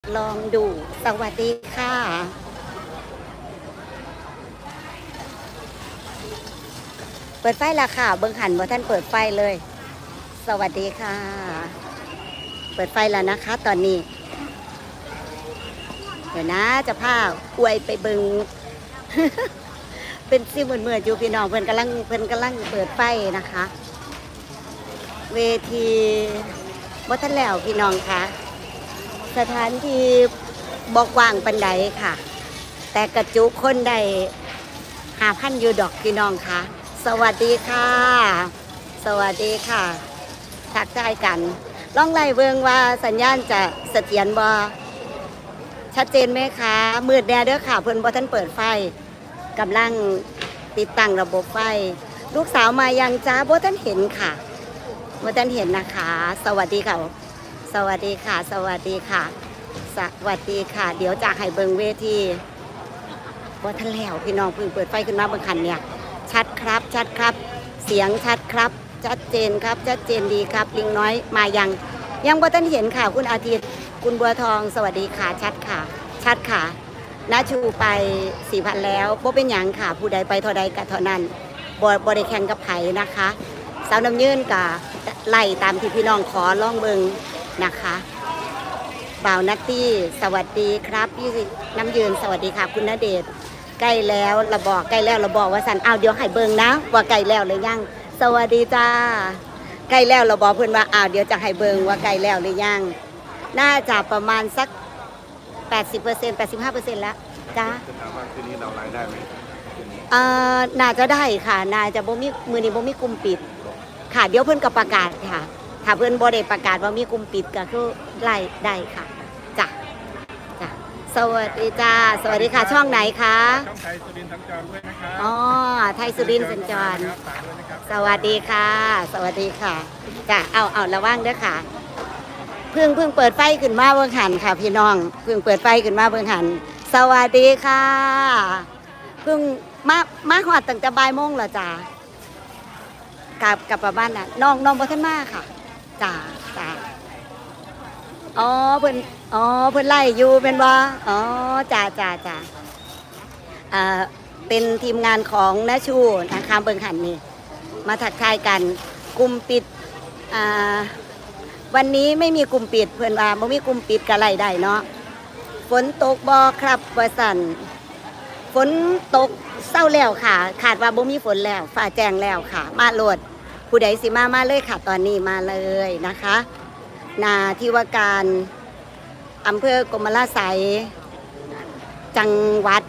ลองดูสวัสดีค่ะเปิดไฟละค่ะเบิ้งหันว่าท่านเปิดไฟเลย สวัสดีค่ะ เปิดไฟแล้วนะคะตอนนี้ เดี๋ยวนะจะพาอวยไปเบิง เป็นซิเหมือนอยู่พี่น้องเพิ่นกำลังเปิดไฟนะคะ เวทีบ่ทันแล้วพี่น้องค่ะสถานที่บอกว่างปันใดค่ะ แต่กระจุคนใด5,000อยู่ดอกพี่น้องค่ะสวัสดีค่ะ สวัสดีค่ะทักทายกันลองไล่เบิ่งว่าสัญญาณจะเสถียรบ่ชัดเจนไหมคะมืดแน่เด้อค่ะเพิ่นบ่ทันเปิดไฟกำลังติดตั้งระบบไฟลูกสาวมายังจ้าบ่ทันเห็นค่ะบ่ทันเห็นนะคะ สวัสดีค่ะสวัสดีค่ะสวัสดีค่ะสวัสดีค่ะเดี๋ยวจะให้เบิ่งเวทีบ่ทันแล้วพี่น้องเพิ่งเปิดไฟขึ้นมาเบิ่งคันเนี่ยชัดครับชัดครับเสียงชัดครับชัดเจนครับชัดเจนดีครับลิงน้อยมายังบ่ทันเห็นค่ะคุณอาทิตย์คุณบัวทองสวัสดีค่ะชัดค่ะชัดค่ะนาชูไป 4,000 แล้วบ่เป็นหยังค่ะผู้ใดไปเท่าใดก็เท่านั้นบ่ได้แข่งกับไผนะคะสาวน้ำยืนกับไล่ตามที่พี่น้องขอล่องเบิงนะคะบ่าวนัตตี้สวัสดีครับพี่น้ำยืนสวัสดีค่ะคุณณเดชน์ใกล้แล้วเราบอกใกล้แล้วเราบอกว่าสันเดี๋ยวให้เบิงนะว่าใกล้แล้วหรือยังสวัสดีจ้าใกล้แล้วเราบอกเพื่อนว่าเดี๋ยวจะให้เบิงว่าใกล้แล้วหรือยังน่าจะประมาณสัก 80% 85% แล้วจ้าจะถามว่าคืนนี้เรารายได้ไหมน่าจะได้ค่ะน่าจะบ่มีมือนี้บ่มีกลุ่มปิดค่ะเดี๋ยวเพื่อนก็ประกาศค่ะถ้าเพื่อนบ่ได้ประกาศว่ามีกลุ่มปิดก็คือไล่ได้ค่ะจ้ะจ้ะสวัสดีจ้าสวัสดีค่ะช่องไหนคะช่องไทยสุรินทร์สัญจรด้วยนะครับอ๋อไทยสุรินทร์สัญจรสวัสดีค่ะสวัสดีค่ะจ้ะเอาระวังเด้อค่ะเพิ่งเปิดไฟขึ้นมาเบิ่งหันค่ะพี่น้องเพิ่งเปิดไฟขึ้นมาเบิ่งหันสวัสดีค่ะเพิ่งมาหอดตั้งแต่บ่ายโมงแล้วจ้ากลับมาบ้านน่ะน้องบ่ทันมาค่ะจ้าอ๋อเพิ่นไล่อยู่เป็นบ่อ๋อจ้าเป็นทีมงานของน้าชูนะคะเบิ่งหันนี่มาทักทายกันกลุ่มปิดวันนี้ไม่มีกลุ่มปิดเพื่อนว่าไม่มีกลุ่มปิดก็ไล่ได้เนาะฝนตกบ่ครับว่าสั่นฝนตกเศร้าแล้วค่ะขาดว่าบ่มีฝนแล้วฟ้าแจ้งแล้วค่ะมาโหลดผู้ใดสิมาเลยค่ะตอนนี้มาเลยนะคะนาที่ว่าการอำเภอกรมราษัยจังหวัด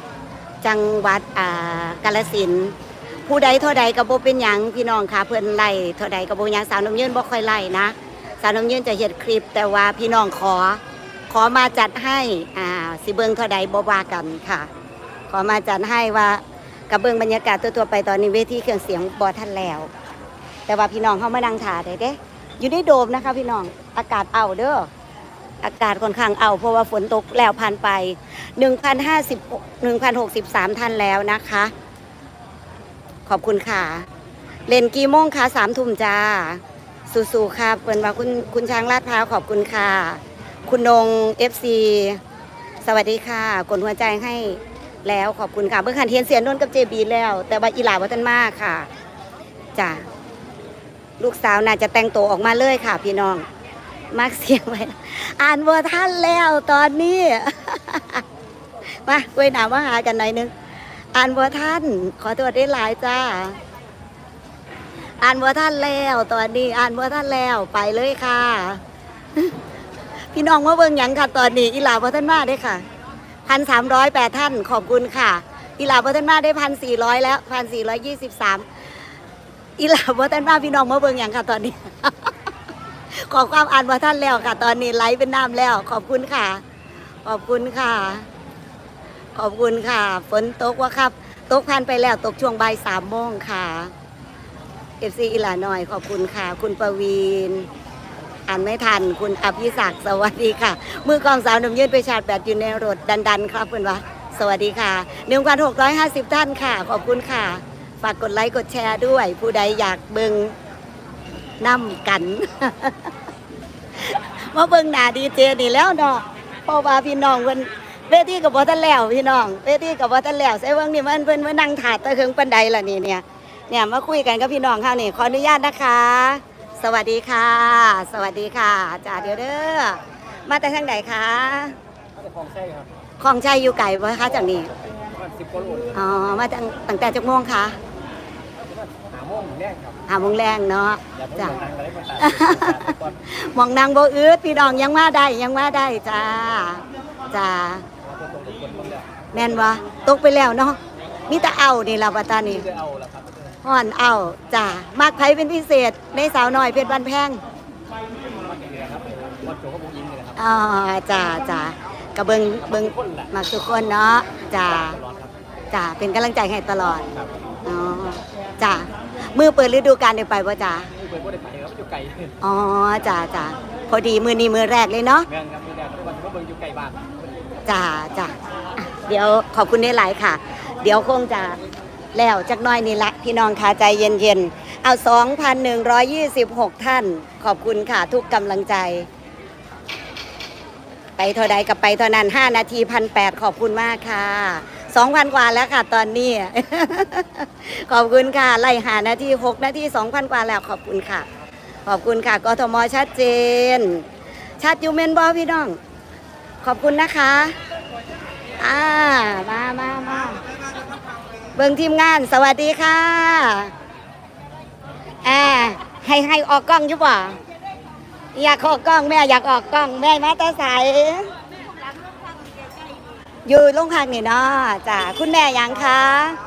กาฬสินธุ์ผู้ใดเท่าใดก็บ่เป็นหยังพี่น้องค่ะเพื่อนไล่เท่าใดก็บ่หยังสาวน้ำยืนบ่ค่อยไล่นะสาวน้ำยืนจะเฮ็ดคลิปแต่ว่าพี่น้องขอมาจัดให้สิเบิ่งเท่าใดบ่ว่ากันค่ะขอมาจัดให้ว่ากับเบิ่งบรรยากาศทั่วไปตอนนี้เวทีเครื่องเสียงบ่ทันแล้วแต่ว่าพี่น้องเฮามานั่งท่าได้เด้อยู่ในโดมนะคะพี่น้องอากาศเอาเด้ออากาศค่อนข้างเอาเพราะว่าฝนตกแล้วผ่านไป 1,063 ท่านแล้วนะคะขอบคุณค่ะเล่นกี่โมงคะ3 ทุ่มจ้าสู้ๆค่ะเปิ่นว่าคุณช้างลาดพร้าวขอบคุณค่ะคุณนง FC สวัสดีค่ะกดหัวใจให้แล้วขอบคุณค่ะเบิ่งคันเทียนเสียนนนกับเจบีแล้วแต่ว่าอีหลาบ่ทันมากค่ะจ้าลูกสาวน่าจะแต่งตัวออกมาเลยค่ะพี่น้องมากเสียงไว้อ่านบ่ทันแล้วตอนนี้ มาคุยหนามาหากันหน่อยนึงอ่านบ่ทันขอโทษได้หลายจ้าอ่านบ่ทันแล้วตอนนี้อ่านบ่ทันแล้วไปเลยค่ะ พี่น้องมาเบิ่งหยังค่ะตอนนี้อีหลาบ่ทันมาได้ค่ะ 1,308 ท่านขอบคุณค่ะอีหลาบ่ทันมาได้ 1,400 แล้ว 1,423อีหลาบ่ทันมาพี่น้องมาเบิ่งหยังค่ะตอนนี้ ขอความอ่านบ่ทันแล้วค่ะตอนนี้ไลฟ์เป็นน้ำแล้วขอบคุณค่ะขอบคุณค่ะขอบคุณค่ะฝนตกว่าครับตกพันไปแล้วตกช่วงบ่าย3 โมงค่ะFC อีหลาหน่อยขอบคุณค่ะคุณประวีนอ่านไม่ทันคุณอภิศักดิ์สวัสดีค่ะมือกองสาวหนุ่มยืนไปชาร์จแบตอยู่ในรถดันครับคุณวะสวัสดีค่ะ 1,650 ท่านค่ะขอบคุณค่ะฝากกดไลค์กดแชร์ด้วยผู้ใดอยากเบิ่งน้ำกัน มาเบิ่งหน้าดีเจนี่แล้วเนาะพราะว่าพี่น้องเพิ่นเวทีกับบ่ทันแล้วพี่น้องเวทีกับบ่ทันแล้วใส่เบิ่งนี่มันเพิ่นมานั่งถาดตะเคิงปานใดล่ะนี่เนี่ยมาคุยกันกับพี่น้องเฮานี่ขออนุญาตนะคะ สวัสดีค่ะ สวัสดีค่ะจ้าเดี๋ยวเด้อมาแต่ทางใดคะของใช่ครับของชัยอยู่ไกลบ่คะจากนี้มัน10 กว่าโลอ๋อมาตั้งแต่จักโมงคะหาโมงแรกครับ 5 โมงแรงเนาะอย่าเพิ่งจ้านั่งอะไรมาตัดก่อนมองนางบ่อืดพี่น้องยังมาได้จ้าจ้าตัวตรงกับคนต้องเลือกแม่นบ่ตกไปแล้วเนาะมีแต่เอานี่ล่ะปัตตานีที่จะเอาละครับฮ้อนเอาจ้ามากไผเป็นพิเศษในสาวน้อยเพชรบ้านแพงมันอย่างนี้ครับวัดโจก็บุกยิงเลยครับอ๋อจ้ากะเบิงมักทุกคนเนาะจ้าตลอดครับจ้าเป็นกำลังใจให้ตลอดครับอ๋อจ้ามือเปิดฤดูกาลได้ไปบ่จ้าผู้เปิดบ่ได้ไปครับอยู่ไกลอ๋อจ้าพอดีมือนี้มือแรกเลยเนาะแม่นครับที่แรกวันที่ว่าเบิ่งอยู่ไกลบ้านจ้าอ่ะเดี๋ยวขอบคุณได้หลายค่ะ เดี๋ยวคงจะแล้วจักหน้อยนี่ละพี่น้องค่ะใจเย็นๆเอา 2,126 ท่านขอบคุณค่ะทุกกำลังใจ ไปเท่าใดกับไปเท่านั้น5 นาที 1,800 ขอบคุณมากค่ะ 2,000 กว่าแล้วค่ะตอนนี้ ขอบคุณค่ะไล่5 นาที 6 นาที 2,000 กว่าแล้วขอบคุณค่ะ ขอบคุณค่ะกทมชัดเจน ชัดอยู่เมนบอพี่น้อง ขอบคุณนะคะมาเบิ่งทีมงานสวัสดีค่ะให้ออกกล้องอยู่ป่ะอยากออกกล้องแม่อยากออกกล้องแม่มาตาใสอยู่โรงพักนี่เนาะจ้ะคุณแม่ยังคะ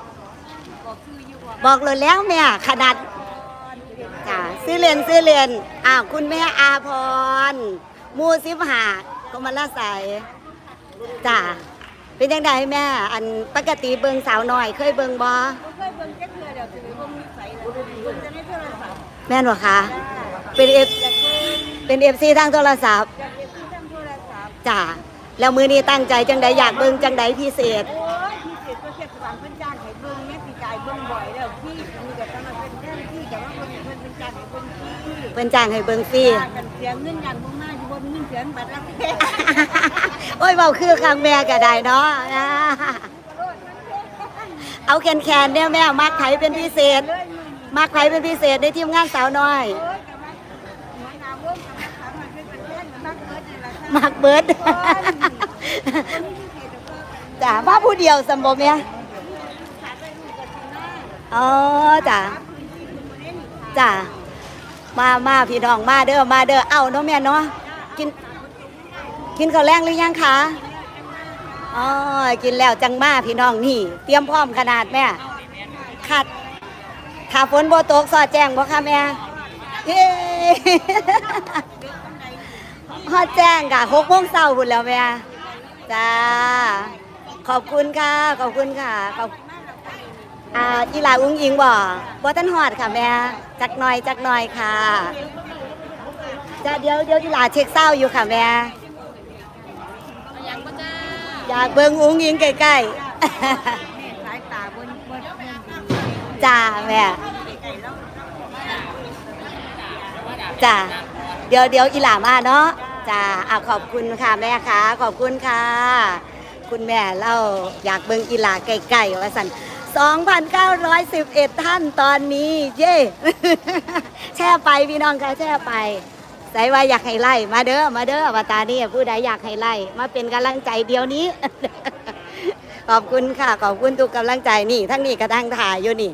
บอกเลยแล้วแม่ขนาดจ้ะซื้อเรียนคุณแม่อาพรมู15ก็มาละใสจ้ะเป็นยังไงแม่อันปกติเบิงสาวน้อยเคยเบิงบ่เคยเบิ่งแค่เทื่อเดียวถือเบิ่งนิสัยเลยเบิ่งจะในโทรศัพท์แม่นบ่คะเป็นเอฟทางโทรศัพท์อยากเห็นที่ทำโทรศัพท์จ้ะแล้วมือนี้ตั้งใจจังใดอยากเบิงจังใดพิเศษโอ้ยพี่เศษก็เช็ดฝังเพิ่นจ้างให้เบิ่งแม่ปีกายเบิ่งบ่อยแล้วพี่มีแต่ตอนนั้นเป็นแค่พี่แต่ว่าเพิ่นเป็นจ้างให้เบิ่งพี่เพิ่นจ้างให้เบิงฟรีจ้างกันเสียเงินอย่างบ่มาอยู่บ่มีเงินเสียบัตรละแค่โอ้ยเบาคือข้างแม่ก็ได้เนาะเอาแคนเนี่ยแม่มักไผเป็นพิเศษ มักไผเป็นพิเศษในทีมงานสาวน้อยโอ้ยแต่ว่าหัวหน้าวงกับถามว่าเป็นแค่มักเกิดนี่ล่ะมักเบิดจ้ะมาผู้เดียวสมบ่แม่อ๋อจ้ะจ้ะมาพี่น้องมาเด้อเอาเนาะแม่เนาะกินข้าวแรงหรือยังคะอ๋อกินแล้วจังมาพี่น้องนี่เตรียมพร้อมขนาดแม่ขัดถ้าฝนบ่ตกสอดแจ้งบ่คะแม่เฮ้ฮอดแจ้งค่ะ6 โมงเช้าพุ่นแล้วแม่จ้าขอบคุณค่ะขอบอีหลาอุ้งอิงบ่ทันฮอดค่ะแม่จักหน่อยค่ะจ้าเดี๋ยวอีหลาเช็คเศร้าอยู่ค่ะแม่อยากเบิ่งอุ้งอิงใกล้ๆสายตาบนจ้าแม่จ้าเดี๋ยวอีหลามาเนาะจ้าขอบคุณค่ะแม่ค่ะขอบคุณค่ะ คุณแม่เล่าอยากเบิ่งอีหลาใกล้ๆว่าสั่น 2,911 ท่านตอนนี้เย่ แช่ไปพี่น้องค่ะแช่ไปใส่ว่าอยากให้ไล่มาเด้อวาตานี่ผู้ใดอยากให้ไล่มาเป็นกำลังใจเดียวนี้ ขอบคุณค่ะขอบคุณทุกกำลังใจนี่ทั้งนี้กระทั่งถ่ายอยู่นี่